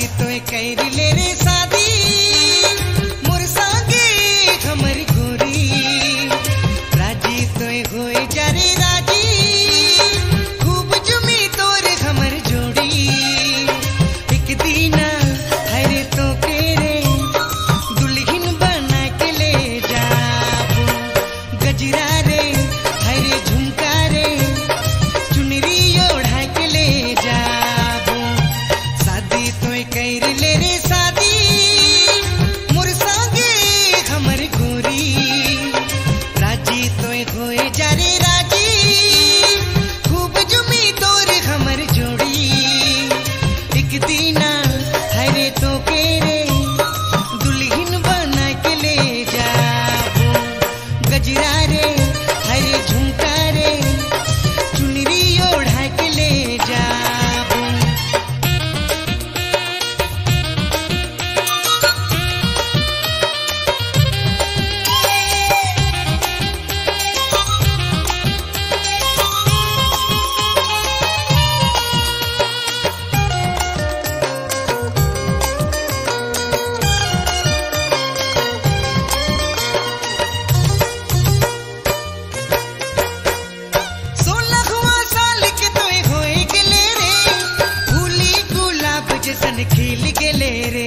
तो कैरी ले रे शादी मोर संगे हमर गोरी राजी तो होए जारे राजी खूब जुमी तोर हमर जोड़ी एक दीना हरे तो केरे दुल्हन बना के ले जाबो गजरा रे हरे झुमका रे चुनरी ओढ़ा के ले जाबो शादी तो कैर ले रे शादी मोर संगे हमर गोरी राजी तो होए जारे राजी खूब जुमी तोर हमर जोड़ी एक दीना हरे तो केरे दुल्हन बना के ले जाबो गजरा रे हरे झुमका रे चुनरी ओढ़ा के ले जाबो खिल गेले रे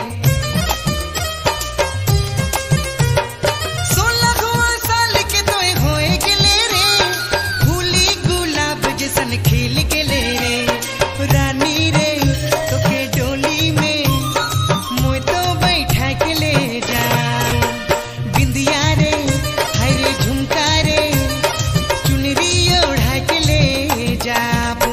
16वां साल के तोय होए गेले रे फूली गुलाब जैसन खिल गेले रे रानी रे तोके डोली में मोय तो बैठा के ले जा बिंदिया रे हरे झुमका रे चुनरी ओढ़ा के ले जाबो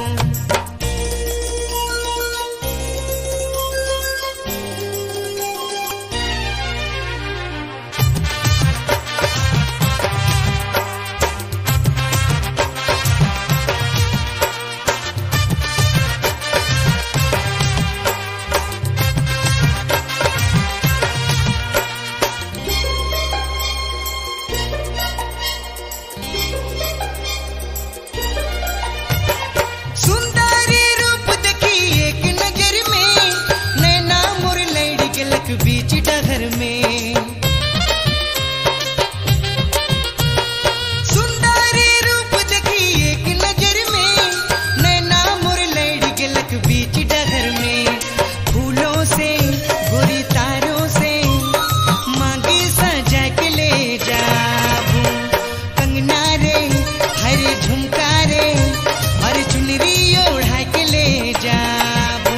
सुंदरी रूप देखी एक नजर में नैना मोर लड़ गेलक बीच डगर में सुंदरी रूप देखी एक नजर में नैना मोर लड़ गेलक बीच डगर में फूलों से गोरी तारों से मांगी सजा के ले जाबो कंगना रे हरे झुमका रे और चुनरी ओढ़ा के ले जाबो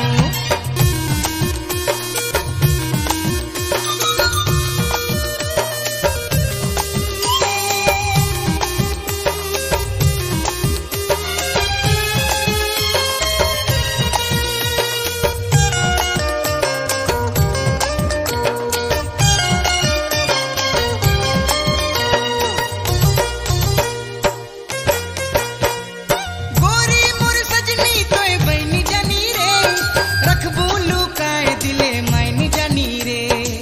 गोरी मोर सजनी तोय बहनी जानी रे रखबू लुकाए दिले मैनी जानी रे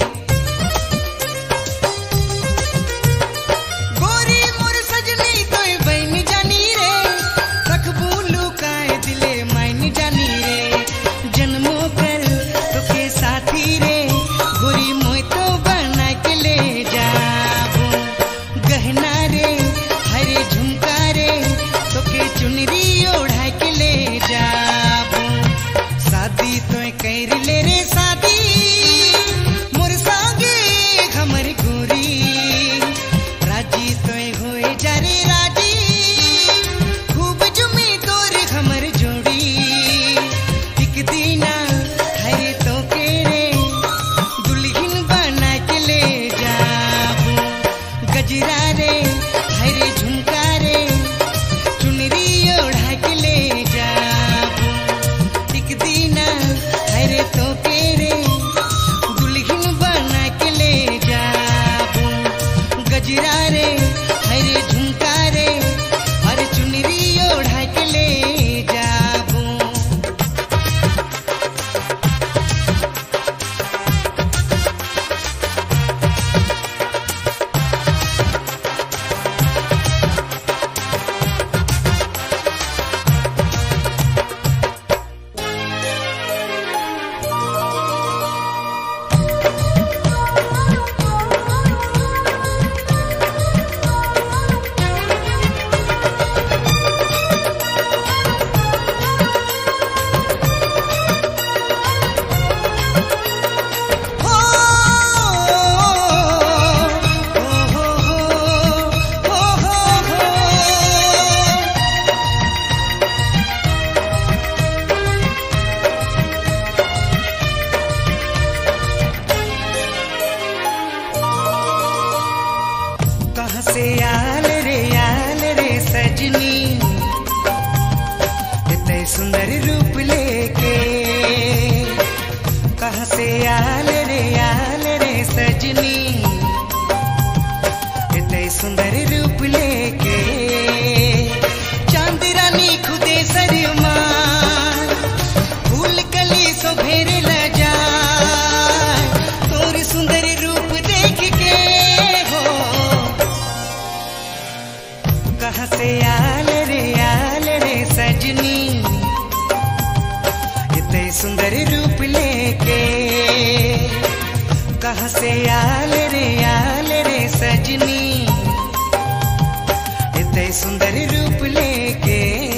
गोरी मोर सजनी तोय बहनी जानी रे रखबू लुकाए दिले मैनी जानी रे जन्मों कर तोके साथी रे गोरी मोय तो बना के ले जाबो गहना रे हरे झुमका रे तोके चुनरी ओढ़ा के ले जाबो शादी तो कैर ले रे शादी मोर संगे हमर गोरी राजी तो होए जारे राजी खूब जुमी तोर हमर जोड़ी एक दीना हरे तो केरे दुल्हन बना के ले जाबो गजरा रे हरे झुमका रे चुनरी ओढ़ा के ले जाबो एक दीना हरे तो केरे कहाँ से आल रे सजनी, इतने सुंदर रूप लेके चांद रानी खुदे सरमा, फूल कली सो भेर लजा, तोर सुंदर रूप देख के हो। कहाँ से आल रे सजनी, इतने सुंदर रूप लेके, कहाँ से आल रे सजनी, इतने सुंदर रूप लेके।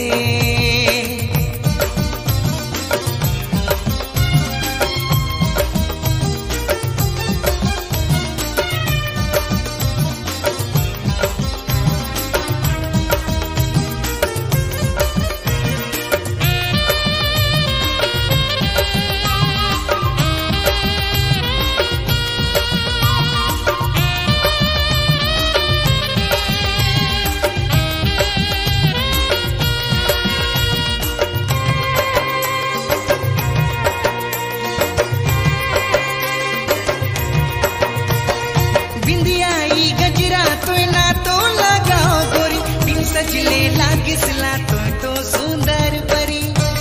सजले लागिसला तो सुंदर परी,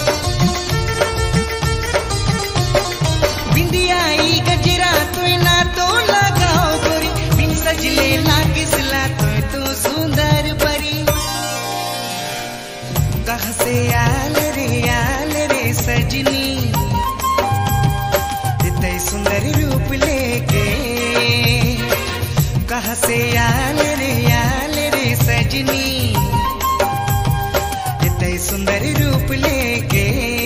बिंदियाई गजरा तो ना तो लगाओ गोरी, बिन सजले लागिसला तो सुंदर परी। कहाँ से आल रे सजनी, इतने सुंदर रूप लेके, कहाँ से आल रे सजनी, इतने सुंदर रूप लेके।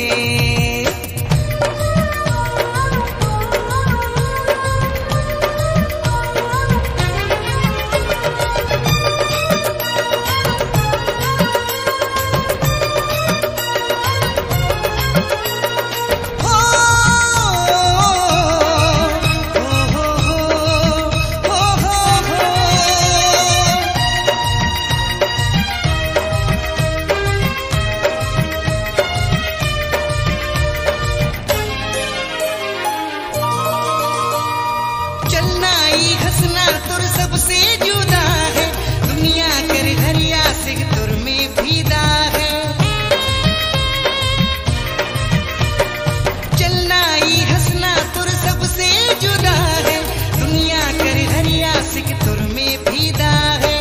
हंसना तुर सबसे जुदा है, दुनिया कर घरिया से तुर में फीदा है। चलना ही हंसना तुर सबसे जुदा है, दुनिया कर घरिया से तुर में फीदा है।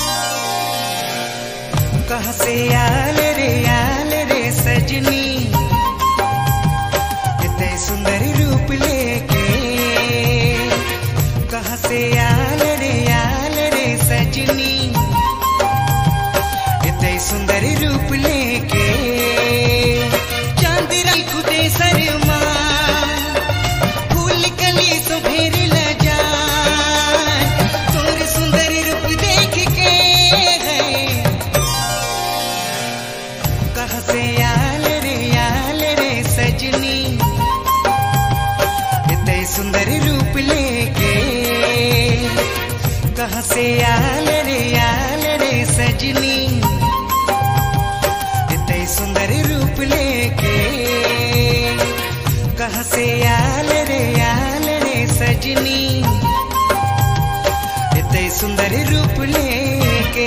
कहाँ से आल रे सजनी, इतने सुंदर रूप लेके, कहाँ से आल रे सजनी, इतने सुंदर रूप लेके। चांद रानी खुदे सरमा, फूल कली सो भेर लजा, तोर सुंदर रूप देख के है। कहाँ से आल रे सजनी, इतने सुंदर रूप लेके, कहाँ से आल रे सजनी, इतने सुंदर रूप लेके। कहाँ से आल रे सजनी, इतने सुंदर रूप लेके।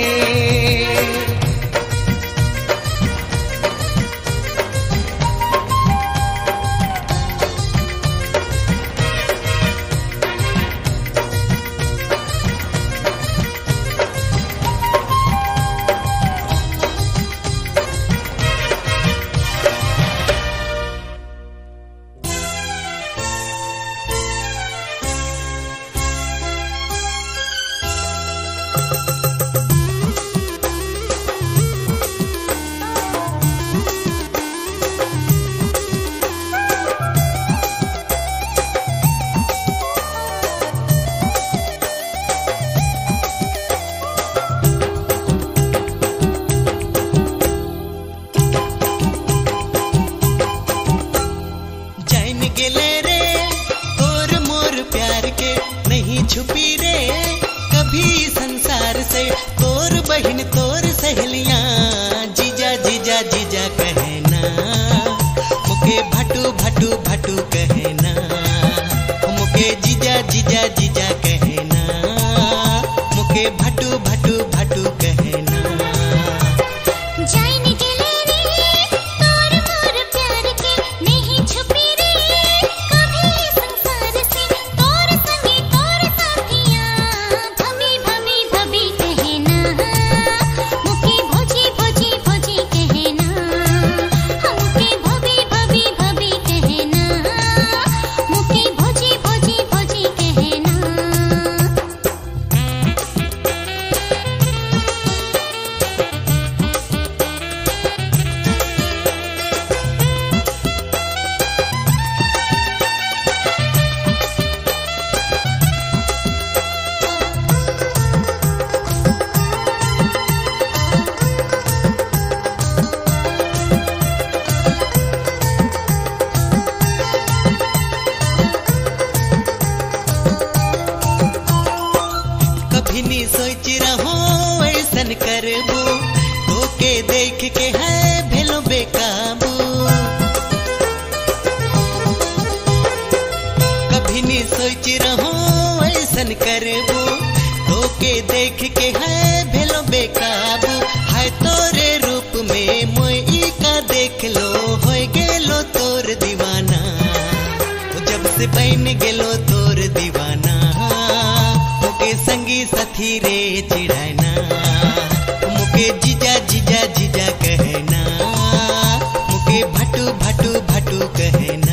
के है भेलो बेकाबू। कभी नहीं सोच रहो ऐसन करबू, तो के देख के है भेलो बेकाबू। हाय तोरे रूप में मोई का देख लो हो गेलो तोर दीवाना। जब से बन गेलो तोर दीवाना, मुके संगी साथी रे चिढ़ाना, मुके जीजा जीजा जीजा कहना, मुके भटू भटू भटू कहना।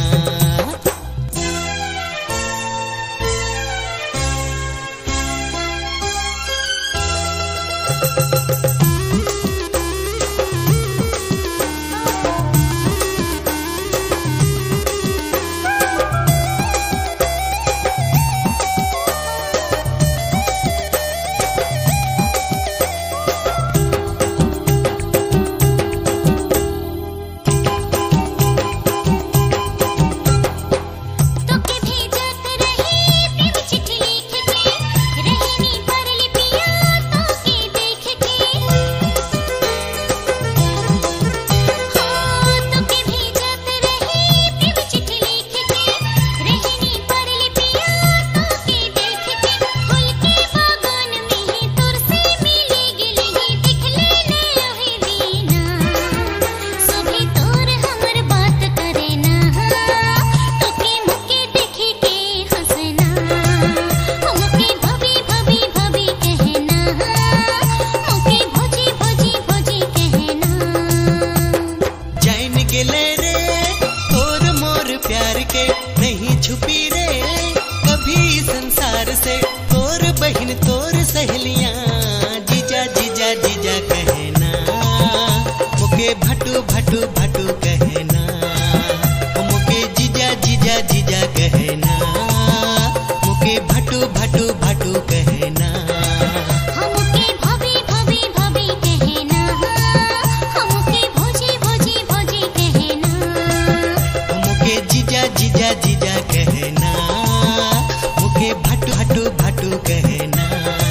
भटू भटू भटू कहना, मुके जीजा जीजा जीजा कहना, मुके भटू भटू भटू कहना, मुके भाभी भाभी भाभी कहना, मुके भोजी भोजी भोजी कहना, मुके जीजा जीजा जीजा कहना, मुके भटू भटू भटू कहना।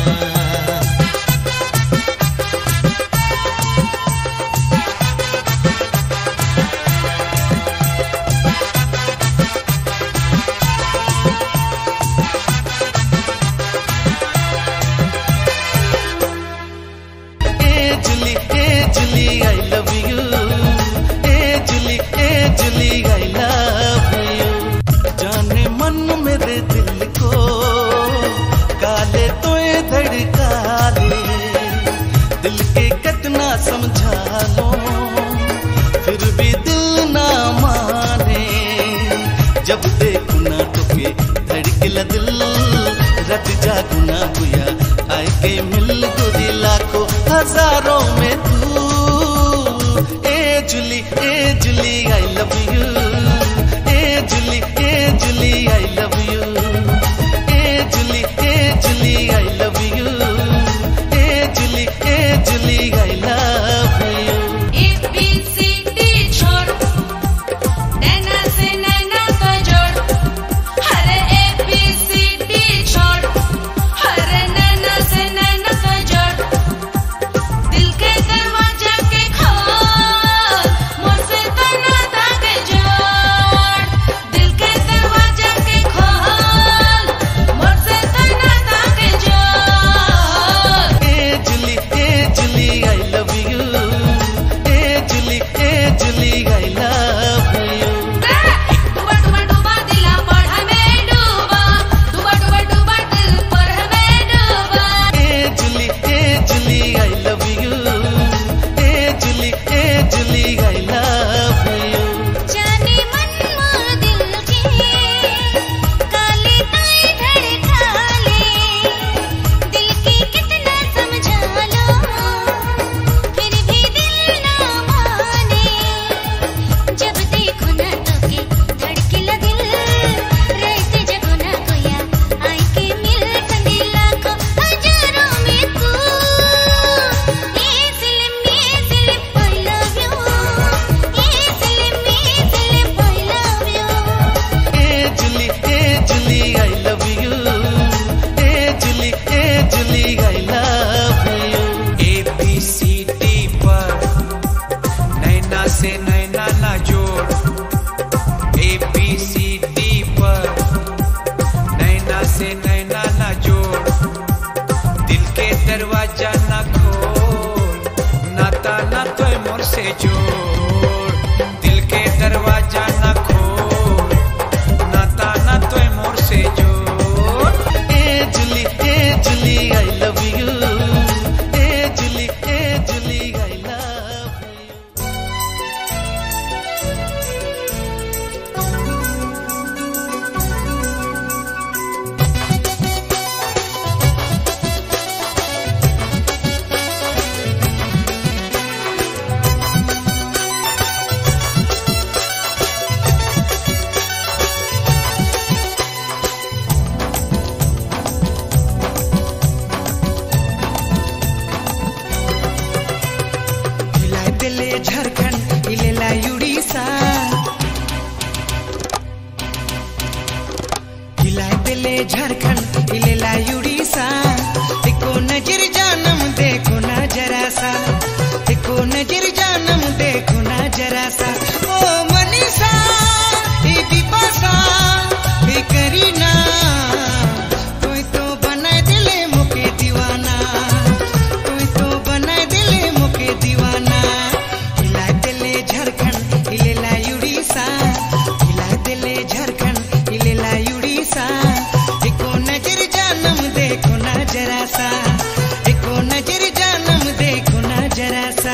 समझा लो फिर भी दिल ना माने, जब देखू ना तुके धड़केला दिल, रत जागू ना बुया आए के मिल गोरी लाखों हजारों में तू। ए जुली आई लव यू, ए जुली आई लव यू, ए जुली आई लव यू, ए Julie I love you. ABCD छोड़ नैना से नैना का जोड़, हर ABCD छोड़ हर नैना से नैना का जोड़, दिल के दरवाजे दिले झारखंड हिलेला उड़ीसा, देखो नजर जानम देखो ना जरा सा, देखो नजर जानम देखो ना जरा सा। ओ मनीषा ए बिपाशा ए करीना, कोई तो बनाए दिले मुके दीवाना, कोई तो बनाए दिले मुके दीवाना। हिला दिले झारखंड हिलेला उड़ीसा, हिला दिले झारखंड हिलेला उड़ीसा, देखो नजर जानम देखो ना जरा सा, देखो नजर जानम देखो ना जरा सा।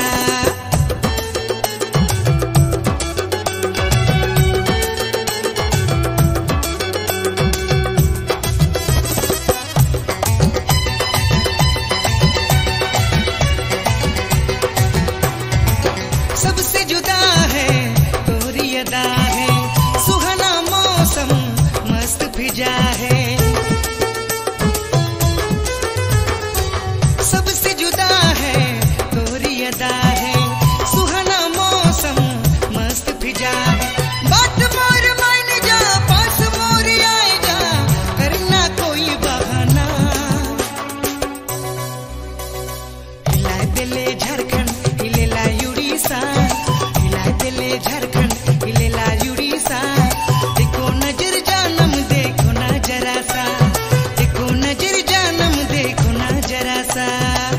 सबसे जुदा है तोरी अदा है, सुहाना मौसम मस्त फिजा है। सबसे जुदा है तोरी अदा है, सुहाना मौसम मस्त फिजा है। बात मोर मान जा पास मोर आए जा, करना कोई बहाना। हिला दिले झारखंड हिलेला उड़ीसा, हिला दिले झारखंड हिलेला उड़ीसा, देखो नजर जानम देखो ना जरा सा, देखो नजर जानम देखो ना जरा सा।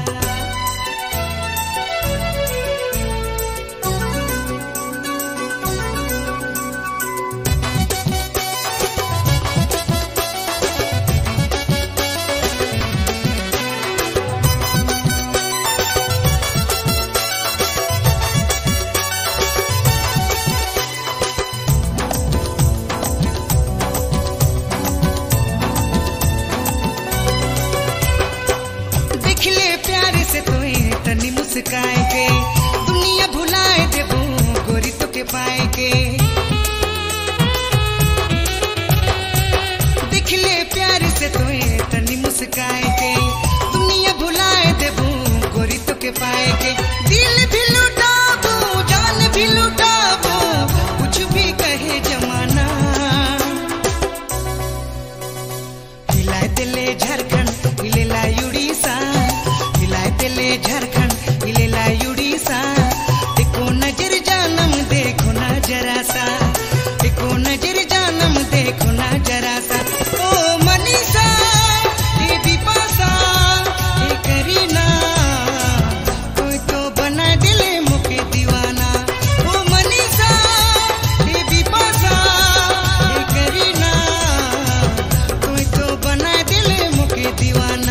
दिखले प्यार से तोए तनी मुस्काए के, दुनिया भुलाए देबो गोरी तो के पाए के। दिखले प्यार से तोए तनी मुस्काए के, दुनिया भुलाए देबो गोरी तो के पाए के। दिल भी लुटाबो जान भी लुटाबो, कुछ भी कहे जमाना। हिला दिले झारखंड हिलेला उड़ीसा, हिला दिले झारखंड हिलेला उड़ीसा, देखो नजर जानम देखो ना जरा सा, देखो नजर जानम देखो ना जरा सा। ओ मनीषा ए बिपाशा ए करीना, कोई तो बना दिले मुके दीवाना। ओ मनीषा ए बिपाशा ए करीना, कोई तो बना दिले मुके दीवाना।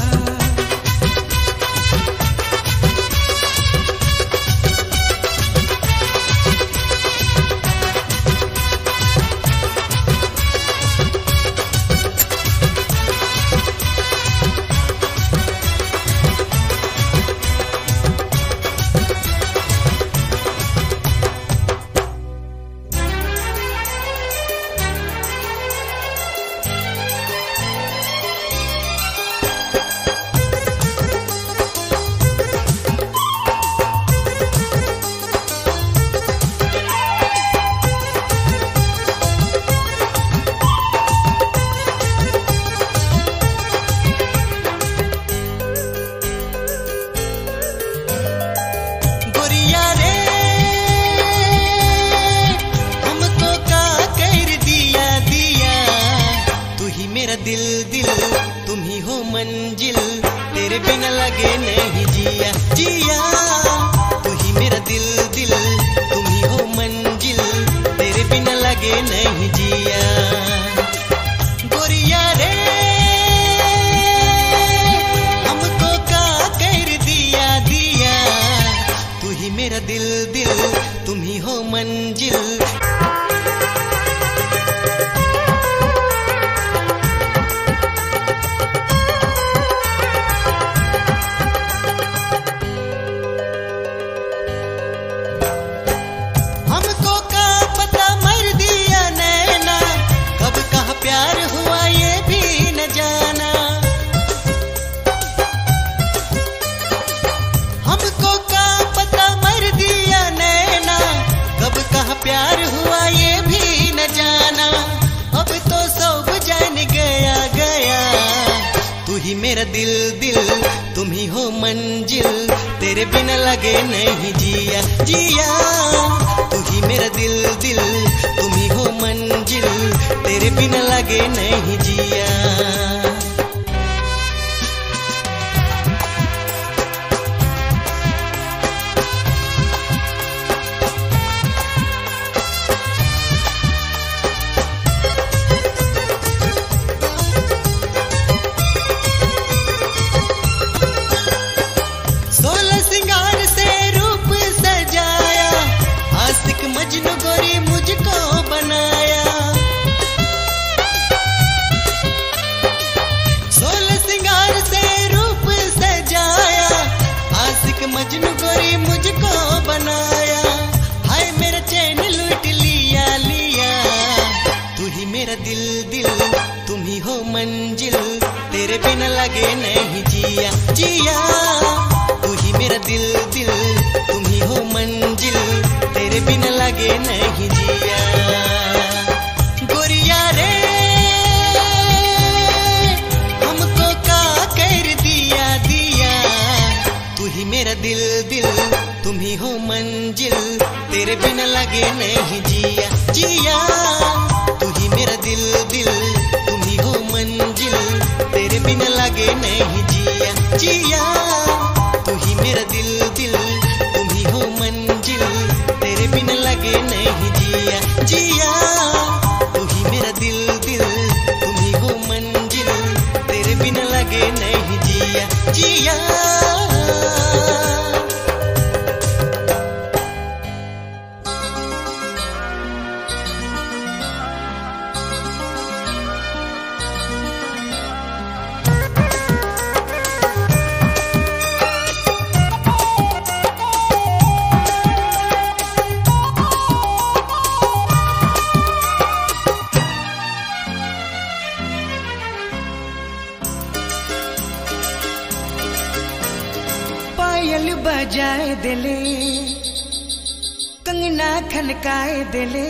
गोरिया रे हमको का कर दिया दिया, तू ही मेरा दिल दिल तुम ही हो मंजिल, तेरे बिना लगे नहीं जिया जिया। तू ही मेरा दिल दिल तुम ही हो मंजिल, तेरे बिना लगे नहीं जिया। गोरिया रे हमको का कर दिया दिया, तू ही मेरा दिल दिल तुम ही हो मंजिल। हमको का पता मर दिया नैना, कब ही मेरा दिल दिल, तुम ही हो मंजिल, तेरे बिना लगे नहीं जिया जिया। तू ही मेरा दिल दिल, तुम ही हो मंजिल, तेरे बिना लगे नहीं जिया। मजनू गोरी मुझको बनाया, 16 सिंगार से रूप सजाया, आशिक मजनू गोरी मुझको बनाया। हाय मेरा चैन लूट लिया लिया। तू ही मेरा दिल दिल, तुम ही हो मंजिल, तेरे बिना लगे नहीं जिया जिया। तू ही मेरा दिल दिल, तुम ही हो मंजिल, तेरे बिना लगे नहीं जिया। गोरिया रे हमको का कर दिया दिया। तू ही मेरा दिल दिल, तुम ही हो मंजिल, तेरे बिना लगे नहीं जिया जिया। तू ही मेरा दिल दिल, तुम ही हो मंजिल, तेरे बिना लगे नहीं जिया जिया। तू ही मेरा दिल दिल, तुम ही हो मंजिल, तेरे बिना लगे नहीं जिया जिया। तू ही मेरा दिल दिल, तुम ही हो मंजिल, तेरे बिना लगे नहीं जिया जिया। पायल बजाए दिले, कंगना खनकाए दिले,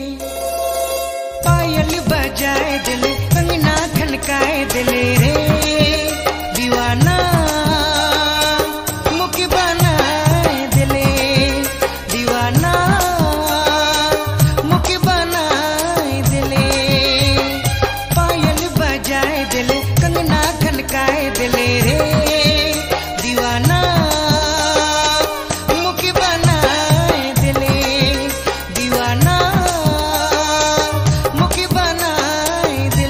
पायल बजाए दिले, कंगना खनकाए दिले रे। दीवाना मुख बनाए दिले, दीवाना मुख बनाए दिले। पायल बजाए दिले, कंगना खनकाए दिले रे। दीवाना मुख बनाए दिले,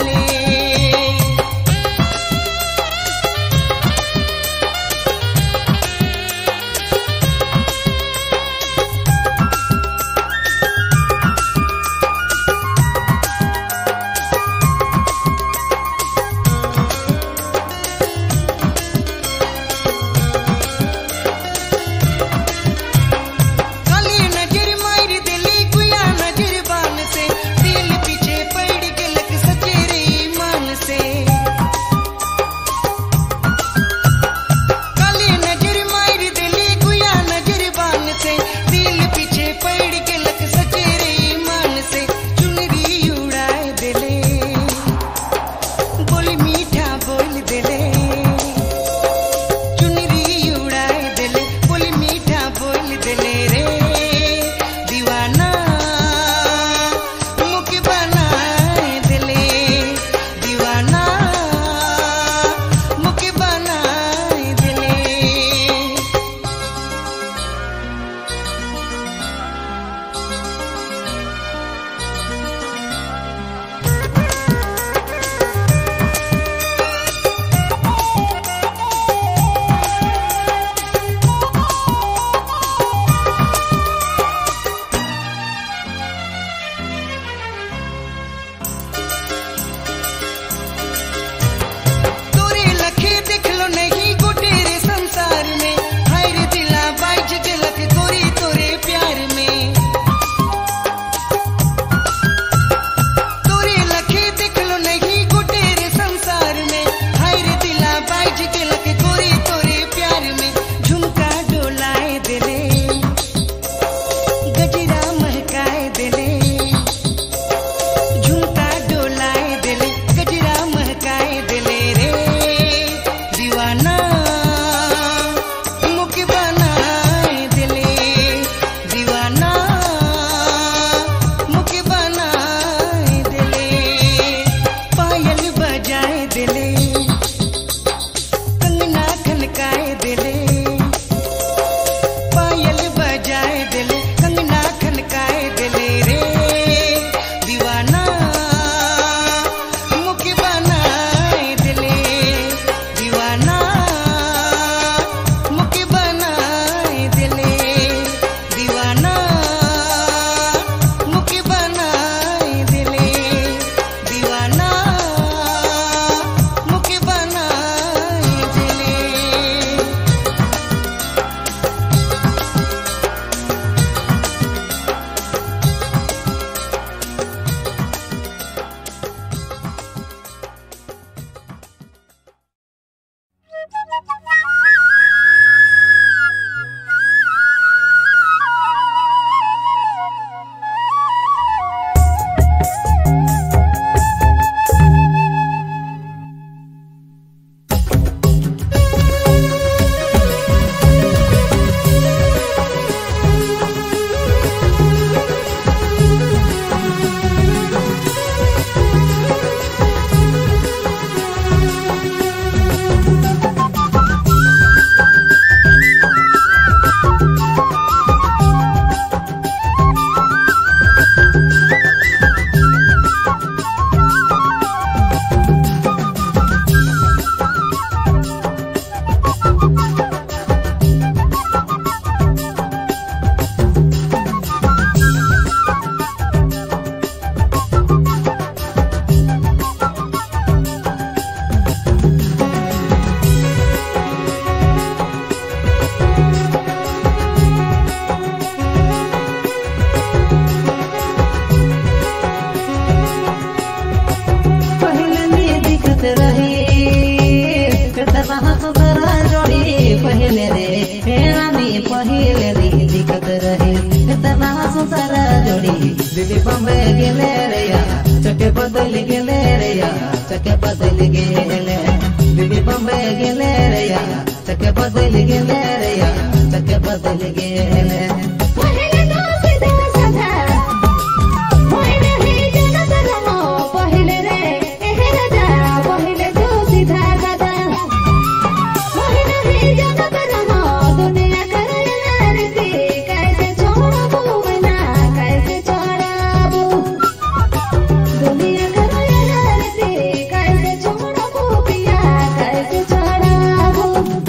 जोड़ी दिल्ली बम्बे गेले रे या चके बदल गेले रे या चके बदल गेले दिल्ली बम्बे गेले रे या चके बदल गेले रे या चके बदल गेले पहिले तो सीधा साधा पहिले ही जगत रमो पहिले रे एहे राजा पहिले तो सीधा साधा पहिले ही जगत रमो दुनिया करे रीति कैसे छोड़बू मना कैसे छोड़बू दुनिया करे रीति कैसे छोड़बू पिया कैसे छोड़बू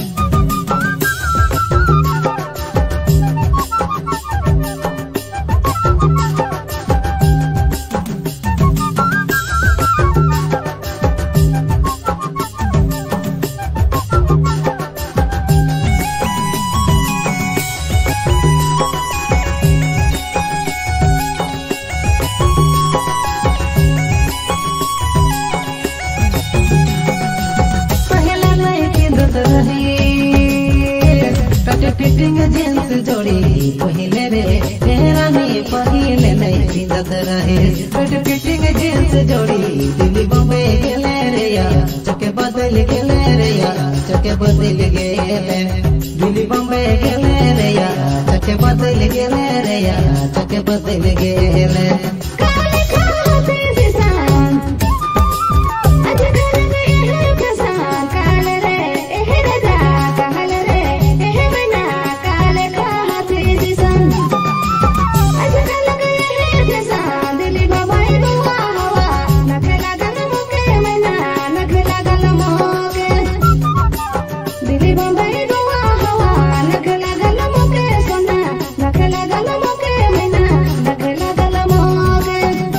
पहला लड़की दत रहे कटे फिटिंग जींस जोड़ी पहले रे रानी पहले लड़की दत रहे कटे फिटिंग जींस जोड़ी दिल्ली बम्बे गेले रे या चके बदल गेले रे या चके बदल गेले दिल्ली बम्बे गेले रे या चके बदल गेले रे या चके बदल गेले काले खाते दिसान आज घर में है प्रसान काले रे एहे राजा काले रे एहे मना काले खाते दिसान आज कल गए है दिसान दिल्ली बम्बई गोवा हवा नखला गल मोके मना नखला गल मोके दिल्ली बम्बई गोवा हवा नखला गल मोके सोना नखला गल मोके मना नखला गल मोके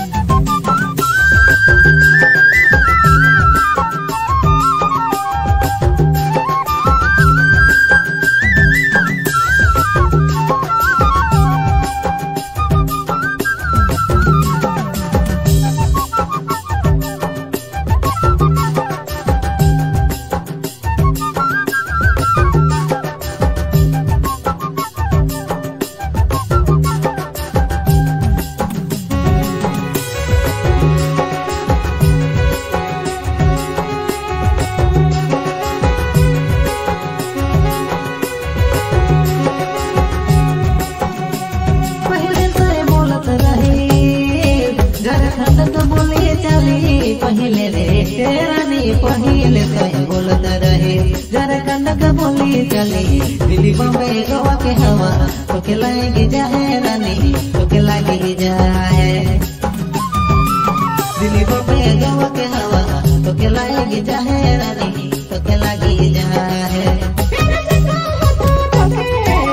पहले तो बोलत रहे झारखंड तो बोले चली पहले रे रानी पहले तो बोलत रहे झारखंड का बोली चली दिल्ली बम्बे गोवा के हवा तो के लागे जाए रानी तो के लागे जाए दिल्ली बम्बे गोवा के हवा तो के लागे जाए रानी तो के लागे जाए प्यार से कहो तो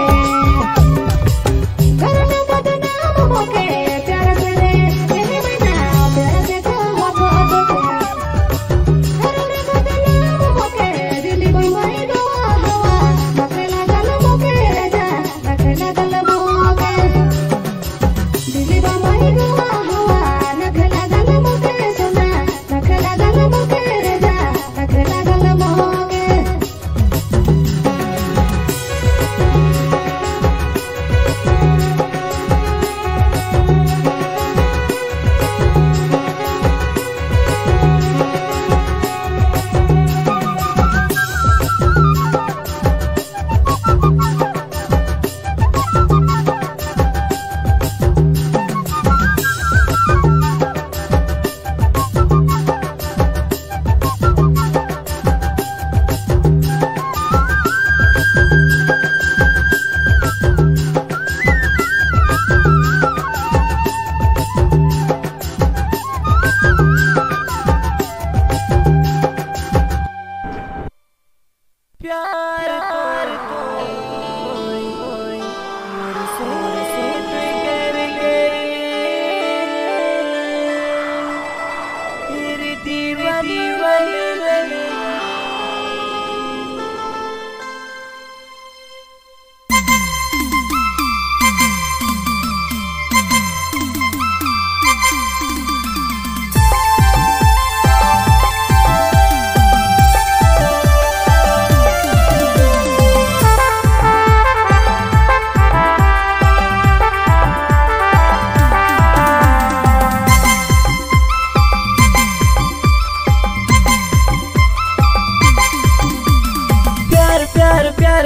करना बदनाम होके प्यार से रे एहे मना प्यार से कहो तो करना बदनाम होके दिल्ली बम्बई गोवा हवा नखला गल मोके राजा नखला गल मोके दिल्ली बम्बई गोवा हवा नखला गल मोके सोना नखला गल मोके राजा नखला गल मोके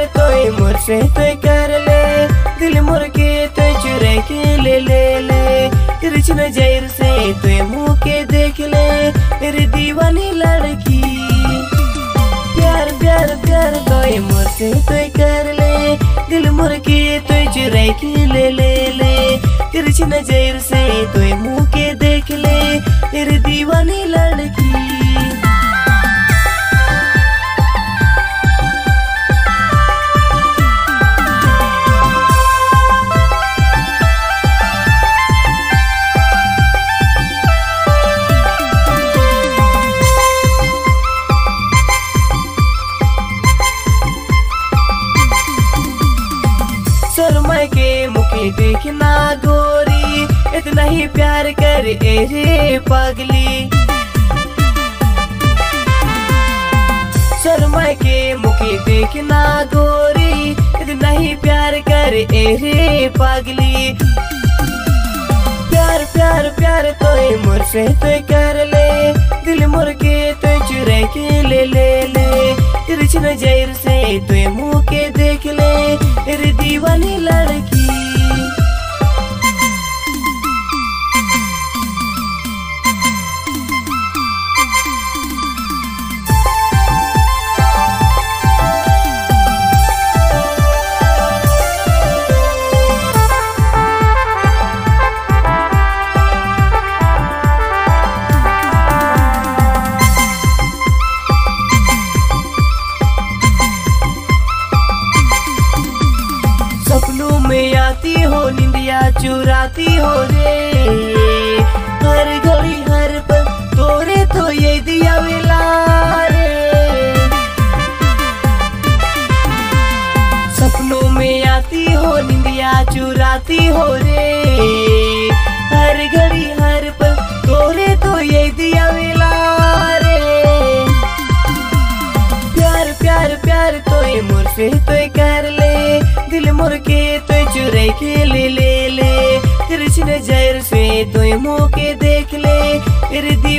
तोय मोर से तोय कर ले दिल मोर के तोय चुरा के ले तिरछ नजर से तोय मुँह के देख ले मेरी दीवानी लड़की। प्यार प्यार प्यार तोय मोर से तोय कर ले दिल मोर के तोय चुरा के ले तिरछ नजर से तोय मुँह के देख ले मेरी दीवानी लड़की। शर्मा के मुखे देखना गोरी इतना ही प्यार कर रे पागली। शर्मा के मुखे देखना गोरी इतना ही प्यार कर रे पागली। प्यार प्यार प्यार तोय मोर से तोय कर ले दिल मोर के तोय चुरा के ले तिरछ नजर से तोय मुँह के देख ले मेरी दीवानी लड़की। सपनों में आती हो निंदिया चुराती हो रे हर घड़ी हर पल तोरे तो ये दिया मिला रे। सपनों में आती हो निंदिया चुराती हो रे हर घड़ी हर पल तोरे तो ये दिया मिला रे। प्यार प्यार प्यार तोय मोर से तोय कर ले दिल मोर के तोय चुरा के ले तिरछ नजर से तोय मुँह के देख ले मेरी